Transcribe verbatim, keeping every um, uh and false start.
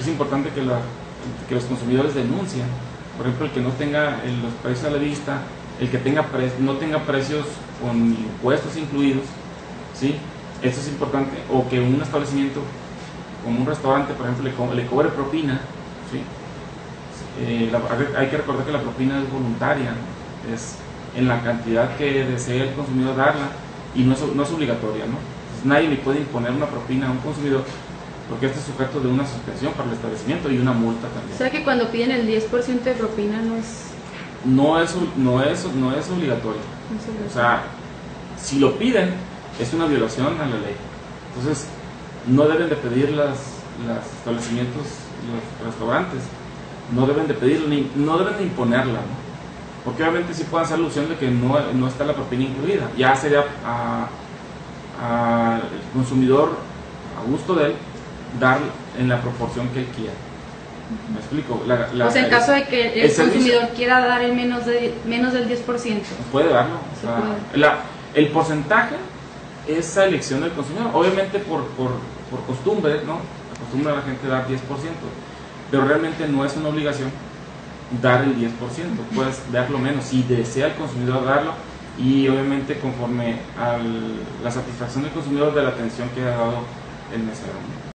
es importante que, la, que los consumidores denuncien, por ejemplo, el que no tenga los precios a la vista, el que tenga pre, no tenga precios con impuestos incluidos, ¿sí? Esto es importante, o que un establecimiento, como un restaurante, por ejemplo, le, co le cobre propina, ¿sí? Eh, la, hay que recordar que la propina es voluntaria, es en la cantidad que desee el consumidor darla, y no es, no es obligatoria, ¿no? Entonces, nadie le puede imponer una propina a un consumidor, porque este es sujeto de una suspensión para el establecimiento y una multa también. O sea que cuando piden el diez por ciento de propina no es... No es, no es, no es obligatorio. No es obligatorio. O sea, si lo piden, es una violación a la ley. Entonces, no deben de pedir las, los establecimientos, los restaurantes, no deben de pedirlo, ni, no deben de imponerla, ¿no? Porque obviamente sí pueden hacer alusión de que no, no está la propina incluida. Ya sería al consumidor, a gusto de él, dar en la proporción que él quiera. ¿Me explico? La, la, o sea, en el, caso de que el, el consumidor servicio, quiera dar el menos, de, menos del diez por ciento. puede darlo. O sea, puede. La, el porcentaje es a elección del consumidor. Obviamente por, por, por costumbre, ¿no? Acostumbra a la gente a dar diez por ciento. Pero realmente no es una obligación dar el diez por ciento. Puedes darlo menos si desea el consumidor darlo, y obviamente conforme a la satisfacción del consumidor de la atención que ha dado el mesero.